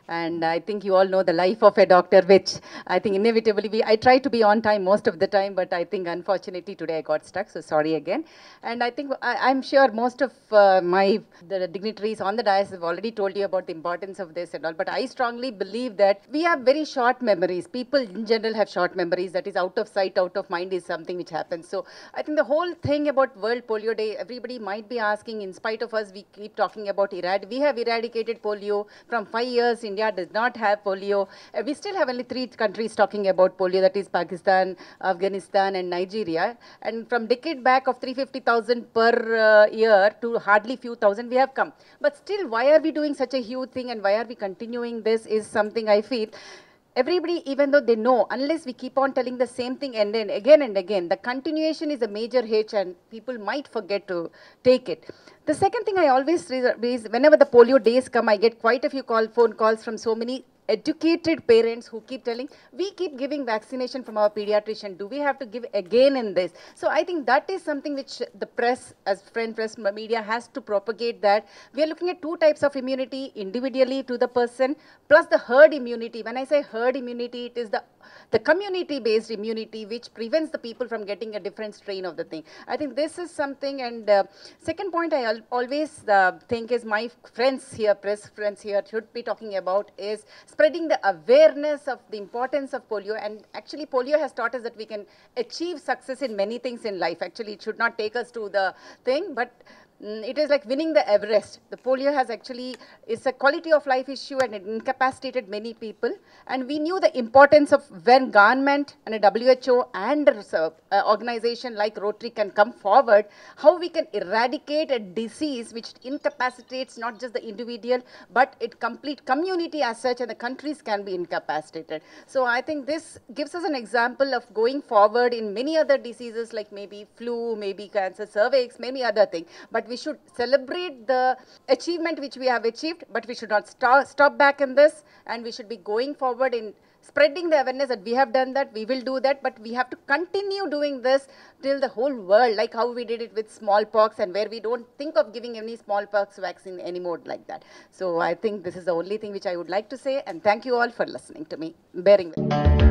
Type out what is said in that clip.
And I think you all know the life of a doctor, which I think inevitably I try to be on time most of the time, but I think unfortunately today I got stuck. So sorry again. And I think I'm sure most of the dignitaries on the dais have already told you about the importance of this and all. But I strongly believe that we have very short memories. People in general have short memories. That is out of sight, out of mind is something which happens. So I think the whole thing about World Polio Day, everybody might be asking, in spite of us, we keep talking about we have eradicated polio. From 5 years, India does not have polio. We still have only 3 countries talking about polio, that is Pakistan, Afghanistan, and Nigeria. And from decade back of 350,000 per year to hardly few thousand, we have come. But still, why are we doing such a huge thing and why are we continuing this is something I feel. Everybody, even though they know, unless we keep on telling the same thing and then again and again, the continuation is a major hitch and people might forget to take it. The second thing I always raise, whenever the polio days come, I get quite a few phone calls from so many educated parents who keep telling, we keep giving vaccination from our pediatrician. Do we have to give again in this? So I think that is something which the press, as friend press media, has to propagate, that we are looking at 2 types of immunity individually to the person, plus the herd immunity. When I say herd immunity, it is the community-based immunity which prevents the people from getting a different strain of the thing. I think this is something. And second point I always think is my friends here, press friends here, should be talking about is spreading the awareness of the importance of polio. And actually, polio has taught us that we can achieve success in many things in life. Actually, it should not take us to the thing, but it is like winning the Everest. The polio has actually, it's a quality of life issue and it incapacitated many people. And we knew the importance of when government and a WHO and organization like Rotary can come forward, how we can eradicate a disease which incapacitates not just the individual, but it complete community as such, and the countries can be incapacitated. So I think this gives us an example of going forward in many other diseases like maybe flu, maybe cancer cervix, maybe other thing. But we should celebrate the achievement which we have achieved, but we should not stop back in this, and we should be going forward in spreading the awareness that we have done that, we will do that, but we have to continue doing this till the whole world, like how we did it with smallpox, and where we don't think of giving any smallpox vaccine anymore like that. So I think this is the only thing which I would like to say, and thank you all for listening to me, bearing with me.